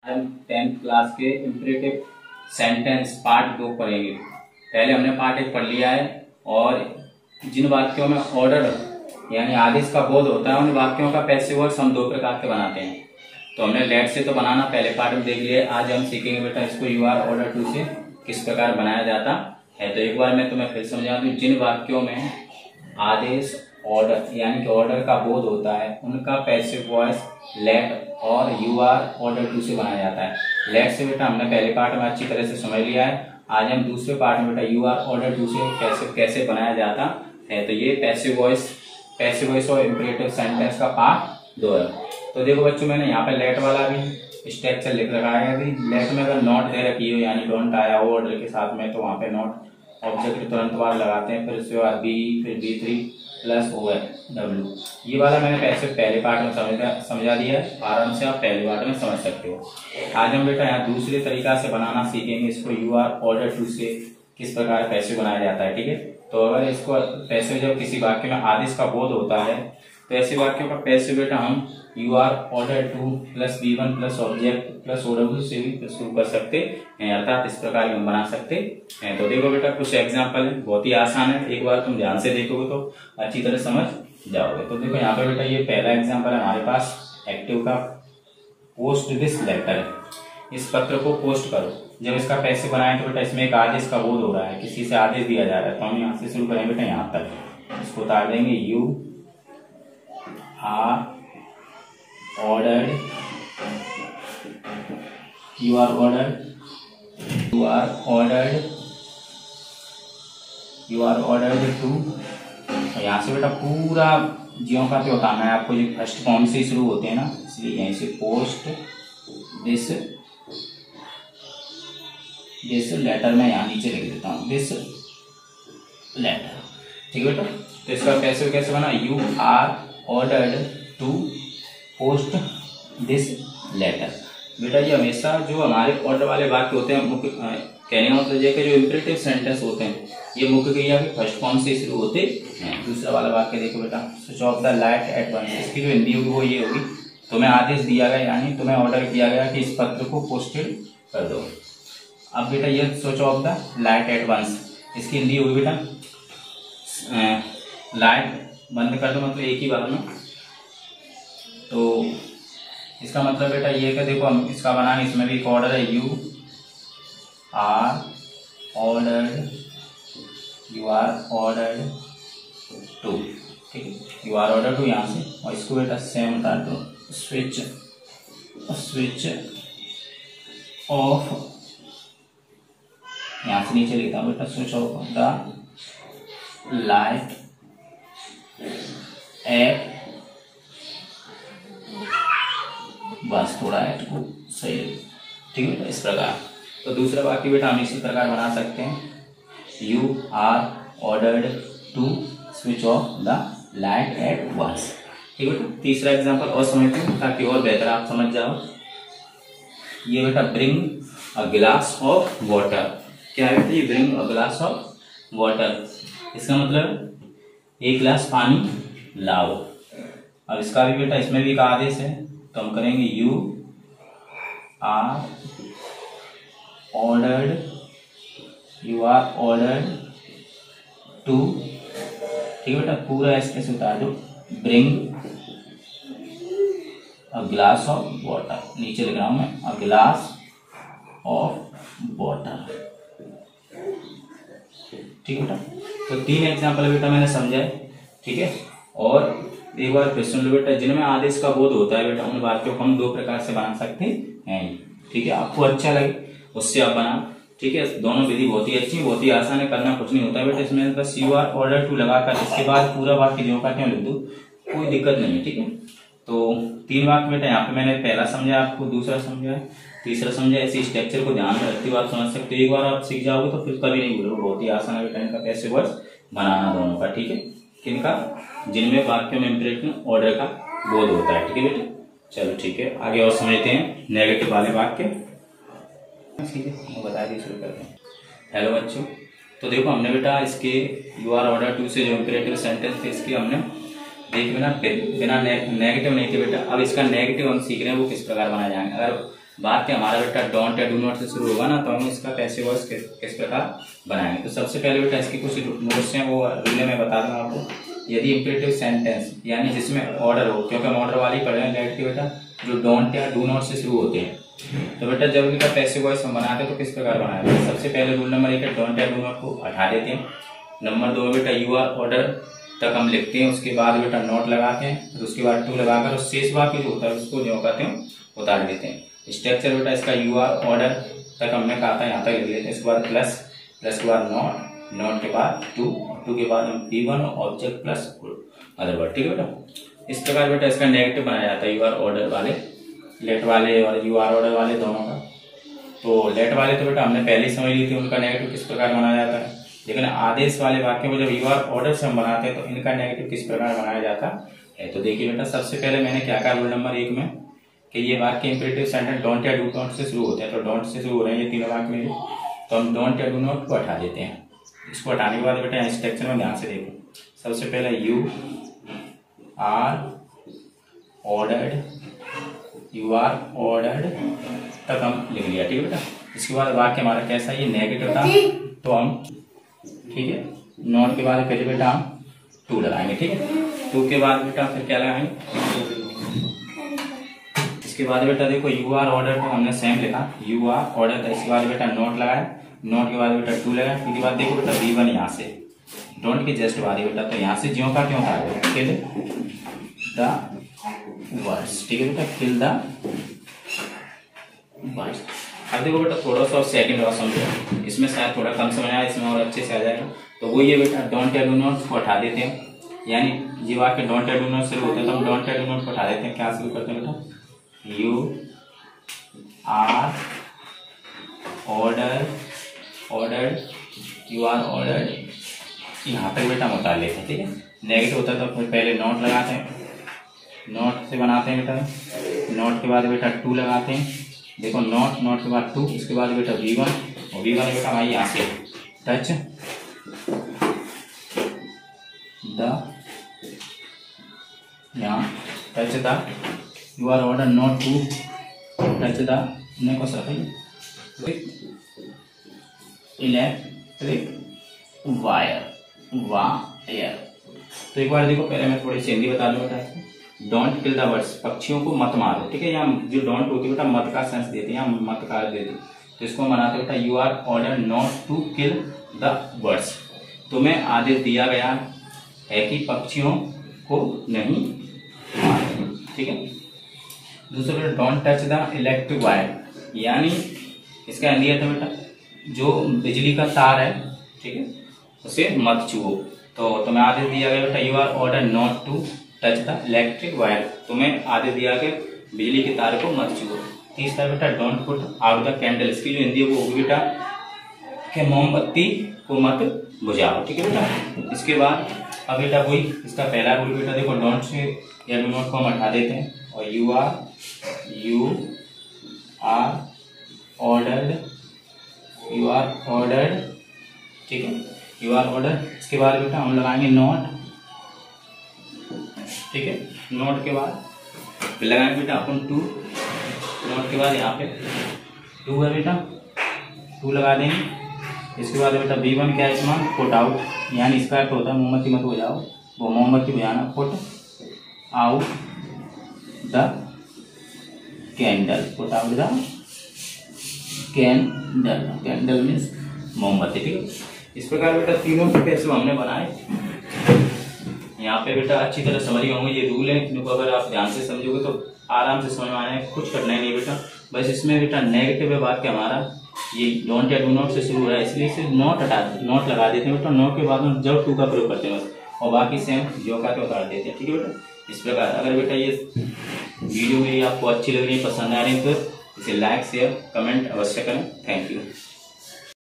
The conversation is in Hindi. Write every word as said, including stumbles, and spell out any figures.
हम टेंथ क्लास के इम्परेटिव सेंटेंस पार्ट दो पढ़ेंगे। पहले हमने पार्ट एक पढ़ लिया है और जिन वाक्यों में ऑर्डर यानी आदेश का बोध होता है उन वाक्यों का पैसिव वॉइस हम दो प्रकार के बनाते हैं। तो हमने लेट से तो बनाना पहले पार्ट में देख लिया। आज हम सीखेंगे बेटा इसको यू आर ऑर्डर टू से किस प्रकार बनाया जाता है। तो एक बार मैं तुम्हें फिर समझा दूं, जिन वाक्यों में आदेश ऑर्डर यानी कि ऑर्डर का बोध होता है उनका पैसिव वॉइस लेट और यू आर ऑर्डर टू से बनाया जाता है। लेट से बेटा हमने पहले पार्ट में अच्छी तरह से समझ लिया है। आज हम दूसरे पार्ट में बेटा यू आर ऑर्डर टू से कैसे कैसे बनाया जाता है। तो ये पैसिव वॉइस पैसिव वॉइस और इंपरेटिव सेंटेंस का पार्ट दो है। तो देखो बच्चों, मैंने यहाँ पे लेट वाला भी स्ट्रक्चर लिख रखा है। अभी लेट में अगर नॉट दे रखी हो यानी डोंट आया हो ऑर्डर के साथ में, तो वहां पे नॉट ऑब्जेक्ट तुरंत बार लगाते हैं, फिर उसके बाद बी, फिर बी थ्री प्लस ओ है डब्ल्यू। ये वाला मैंने पैसे पहले पार्ट में समझा समझा दिया है, आराम से आप पहले पार्ट में समझ सकते हो। आज हम बेटा यहाँ दूसरे तरीका से बनाना सीखेंगे इसको यू आर ऑर्डर टू से किस प्रकार पैसे बनाया जाता है। ठीक है, तो अगर इसको पैसे जब किसी वाक्य में आदेश का बोध होता है तो ऐसे वाक्यों का पैसे बेटा हम you are order to plus B one plus object plus O W से भी शुरू कर सकते हैं, अर्थात इस प्रकार हम बना सकते हैं। तो देखो बेटा कुछ एग्जांपल है, बहुत ही आसान है, एक बार तुम ध्यान से देखोगे तो अच्छी तरह समझ जाओगे। तो देखो यहाँ पे बेटा ये पहला एग्जांपल है हमारे पास एक्टिव का, पोस्ट दिस लेटर, इस पत्र को पोस्ट करो। जब इसका पैसे बनाए तो बेटा इसमें एक आदेश का बोध हो रहा है, किसी से आदेश दिया जा रहा है। तो हम यहाँ से शुरू करेंगे बेटा यहाँ तक, इसको उतार देंगे you are ordered, you are ordered, you are ordered, you are ordered to. यहाँ से बेटा पूरा जियो का तो उतारना है आपको, जो फर्स्ट फॉर्म से शुरू होते हैं ना, इसलिए यहीं से पोस्ट दिस दिस लेटर में यहाँ नीचे लिख देता हूँ दिस लेटर। ठीक है बेटा, तो इसका कैसे कैसे बना, you are ordered to post this letter. बेटा ये हमेशा जो हमारे ऑर्डर वाले वाक्य होते हैं, मुख्य कहने का मतलब ये कि जो इंपरेटिव सेंटेंस होते हैं ये मुख्य क्रिया के फर्स्ट फॉर्म से शुरू होते हैं। दूसरा वाला वाक्य देखो बेटा, switch off the light at once, इसकी जो हिंदी होगी वो ये होगी, तुम्हें आदेश दिया गया यानी तुम्हें ऑर्डर किया गया कि इस पत्र को पोस्टेड कर दो। अब बेटा ये switch off the light at once, इसकी हिंदी होगी बेटा लाइट बंद कर दो, मतलब एक ही बार में। तो इसका मतलब बेटा ये कि देखो हम इसका बनाएंगे, इसमें भी एक ऑर्डर है, you are ordered, you are ordered to. ठीक है, यू आर ऑर्डर टू यहाँ से, और इसको बेटा सेम उतार दो, स्विच स्विच ऑफ, यहाँ से नीचे लिखता हूँ बेटा switch off the light at, बस थोड़ा एट को सही है। ठीक है, इस प्रकार। तो दूसरा वाक्य बेटा हम इसी प्रकार बना सकते हैं, you are ordered to switch off the light at once. ठीक है, तीसरा एग्जांपल और समझते हैं ताकि और बेहतर आप समझ जाओ। ये बेटा ब्रिंग अ गिलास ऑफ वाटर, क्या है बेटा ये ब्रिंग अ गिलास ऑफ वाटर, इसका मतलब एक गिलास पानी लाओ। अब इसका भी बेटा इसमें भी एक आदेश है, तो हम करेंगे you are ordered, you are ordered to. ठीक है बेटा, पूरा इसके से उतार दो, bring a glass of water, नीचे लिख रहा हूं मैं अ ग्लास ऑफ वाटर। ठीक है बेटा, तो तीन एग्जाम्पल बेटा मैंने समझाए। ठीक है, और एक बार फिर सुन लो बेटा, जिनमें आदेश का बोध होता है बेटा उन वाक्यों को हम दो प्रकार से बना सकते हैं। ठीक है, आपको अच्छा लगे उससे आप बना। ठीक है, दोनों विधि बहुत ही अच्छी, बहुत ही आसान है, करना कुछ नहीं होता है बेटा। इसमें बस यू आर ऑर्डर टू लगाकर इसके बाद पूरा वाक्य जो का क्यों लिख दो, कोई दिक्कत नहीं है। ठीक है, तो तीन वाक्य बेटा यहाँ पे मैंने पहला समझा, आपको दूसरा समझा, तीसरा समझा। ऐसे स्ट्रक्चर को ध्यान में रखते हुए आप समझ सकते हो। एक बार आप सीख जाओगे तो फिर कभी नहीं भूलोगे, बहुत ही आसान है बेटा इनका पैसे वर्ड्स बनाना दोनों का। ठीक है, किनका, जिनमें वाक्यों में इंपरेटिव ऑर्डर का बोध होता है। ठीक है बेटा, चलो ठीक है, आगे और समझते हैं नेगेटिव वाले वाक्य। ठीक है, मैं बता दी, शुरू करते हैं। हेलो बच्चों, तो देखो हमने बेटा इसके यू आर ऑर्डर टू से जो इंपरेटिव सेंटेंस थे इसके हमने देख बिना बिना ने, नेगेटिव नहीं थे बेटा। अब इसका नेगेटिव हम सीख रहे हैं वो किस प्रकार बनाए जाएंगे। अगर बात क्या हमारा बेटा डोंट या डू नॉट से शुरू होगा ना, तो हम इसका पैसिव वॉइस किस, किस प्रकार बनाएंगे। तो सबसे पहले बेटा इसके कुछ नोट्स हैं, वो रूल में बता दूंगा आपको। यदि इंपेरेटिव सेंटेंस यानी जिसमें ऑर्डर हो, क्योंकि हम ऑर्डर वाली पढ़ रहे हैं लेट के बेटा, जो डोंट या डू नॉट से शुरू होते हैं, तो बेटा जब इनका पैसिव वॉइस हम बनाते हैं तो किस प्रकार बनाएंगे। सबसे पहले रूल नंबर एक है डोंट या डू नॉट को हटा देते हैं। नंबर दो बेटा यू आर ऑर्डर तक हम लिखते हैं, उसके बाद बेटा नोट लगाते हैं, फिर उसके बाद टू लगाकर और शेष वाक्य जो होता है उसको जो कहते हैं उतार देते हैं। स्ट्रक्चर बेटा इसका यू आर ऑर्डर तक हमने कहा था यहाँ तक लिख लेते हैं, इसके बाद प्लस, प्लस के बाद नॉट, नॉट के बाद टू, टू के बाद हम P one object plus other word. ठीक है बेटा, इस प्रकार बेटा इसका नेगेटिव बनाया जाता है यू आर ऑर्डर वाले, लेट वाले और यू आर ऑर्डर वाले दोनों का। तो लेट वाले तो बेटा हमने पहले ही समझ ली थी उनका नेगेटिव किस प्रकार बनाया जाता है, लेकिन आदेश वाले वाक्यों को जब यू आर ऑर्डर से हम बनाते हैं तो इनका नेगेटिव किस प्रकार बनाया जाता है। तो देखिए बेटा, सबसे पहले मैंने क्या कहा रूल नंबर एक में कि ये वाक्य इंपेरेटिव सेंटेंस डोंट या डू नॉट से शुरू होते हैं, तो डोंट से शुरू हो रहे हैं ये तीनों वाक्य मेरे, तो हम डोंट या डू नॉट को हटा देते हैं। इसको हटाने के बाद बेटा यहाँ स्ट्रक्चर में ध्यान से देखो, सबसे पहले you are ordered, you are ordered तक हम लिख लिया। ठीक है बेटा, इसके बाद वाक्य हमारा कैसा, ये नेगेटिव था तो हम, ठीक है, नॉट के बाद पहले बेटा हम टू लगाएंगे। ठीक है, टू के बाद बेटा फिर क्या लगाएंगे, इसके बाद बेटा देखो यू आर ऑर्डर तो हमने सेम लिखा, यू आर ऑर्डर था, इसके बाद बेटा नोट लगाया, नोट के बाद बेटा टू लगाया, इसके बाद देखो बेटा वी वन यहाँ से डोंट के जस्ट बाद बेटा, तो यहाँ से ज्यों का क्यों था, किल द वर्ड्स। ठीक है बेटा, किल द वर्ड्स। अब देखो बेटा थोड़ा सा सेकंड और समझो, इसमें शायद थोड़ा कम समझ आया, इसमें और अच्छे से आ जाएगा। तो वो ये बेटा डोंट या डू नॉट को हटा देते हैं, यानी ये वाक्य डोंट या डू नॉट शुरू होते हैं तो हम डोंट या डू नॉट को हटा देते हैं। क्या शुरू करते हैं बेटा, you are order, ordered, you are ordered, यहाँ तक बेटा हम उतार लेते हैं। ठीक है, नेगेटिव होता है तो फिर पहले नोट लगाते हैं, नोट से बनाते हैं बेटा, नोट के बाद बेटा टू लगाते हैं, देखो नोट, नोट के बाद टू, इसके बाद बेटा वी वन, और वी वन बेटा हमारी यहाँ से टच द, यहाँ touch the, you are order not to touch the को इलेक्ट्रिक वायर, वायर। तो एक बार देखो, पहले मैं थोड़ी सी हिंदी बता दूं बेटा, डोंट किल द बर्ड्स, पक्षियों को मत मारो। ठीक है, यहाँ जो डोंट होती है बेटा मत का सेंस देती है, यहाँ मत का देती है, तो इसको मनाते बेटा you are order not to kill the birds, तुम्हें आदेश दिया गया है कि पक्षियों को नहीं मारो। ठीक है, दूसरा बेटा don't touch the electric wire, यानी इसका हिंदी है बेटा जो बिजली का तार है, ठीक है, उसे मत छुओ। तो तुम्हें आदेश दिया गया बेटा you are order not to touch the electric wire, तुम्हें आदेश दिया गया बिजली के तार को मत छुओ। तीसरा बेटा don't put out the candle, इसकी जो हिंदी है वो होगी बेटा कि मोमबत्ती को मत बुझाओ। ठीक है बेटा, इसके बाद अब बेटा वही इसका पहला रूल बेटा देखो, डोंट से या डू नॉट को हम हटा देते हैं और you are, you are ordered, you are ordered, ठीक है, यू आर ऑर्डर। इसके बाद बेटा हम लगाएंगे नॉट, ठीक है, नॉट के बाद फिर लगाएंगे बेटा अपन टू, नॉट के बाद यहाँ पे टू है बेटा, टू लगा देंगे। इसके बाद बेटा बी वन क्या है इसमें, पुट आउट, यानी इसका अर्थ होता है मोमबत्ती मत बुझाओ, वो मोमबत्ती बुझाना, put out the candle, put out the candle, candle means मोमबत्ती। ठीक है, इस प्रकार बेटा तीनों के पैसे हमने बनाए। यहाँ पे बेटा अच्छी तरह समझ गए होंगे, ये रूल है, इनको अगर आप ध्यान से समझोगे तो आराम से समझ में आने, कुछ करना ही नहीं बेटा। बस इसमें बेटा नेगेटिव है बात कि हमारा ये डोंट या डू नॉट से शुरू हो रहा है, इसलिए सिर्फ नॉट हटा नॉट लगा देते हैं बेटा, नॉट के बाद में जब टू का प्रयोग करते हैं बस, और बाकी सेम जो का तो उतार देते हैं। ठीक है बेटा, इस प्रकार अगर बेटा ये वीडियो मेरी आपको अच्छी लग रही है, पसंद आ रही है तो इसे लाइक शेयर कमेंट अवश्य करें। Thank you.